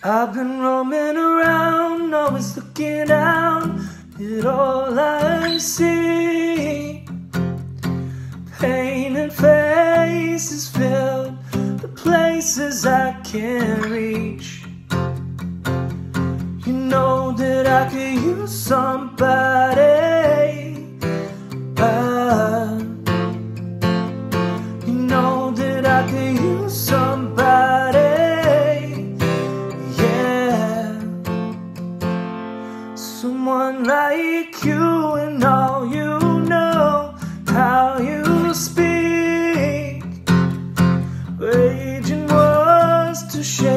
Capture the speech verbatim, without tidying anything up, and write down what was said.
I've been roaming around, always looking down at all I see. Painted faces filled the places I can't reach. You know that I could use somebody, but you know that I could use somebody, yeah. Someone like you, and all you know, how you speak, raging wars to share.